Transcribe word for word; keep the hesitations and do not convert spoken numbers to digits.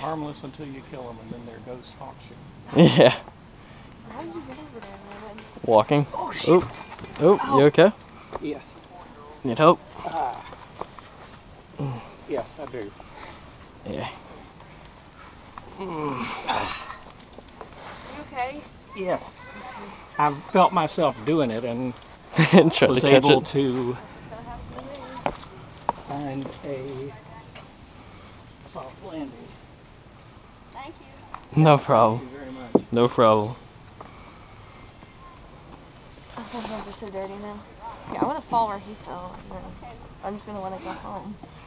harmless until you kill them, and then their ghost haunts you. Yeah. How did you get over there, man? Walking. Oh, shit. Oop. Oop, you okay? Yes. Need help? Ah. Yes, I do. Yeah. Ah. You okay? Yes. I've felt myself doing it and Try was to catch able it. to find a soft landing. Thank you. No problem. Thank you very much. No problem. Oh, my hands are so dirty now. Yeah, I want to fall where he fell. And then I'm just going to want to go home.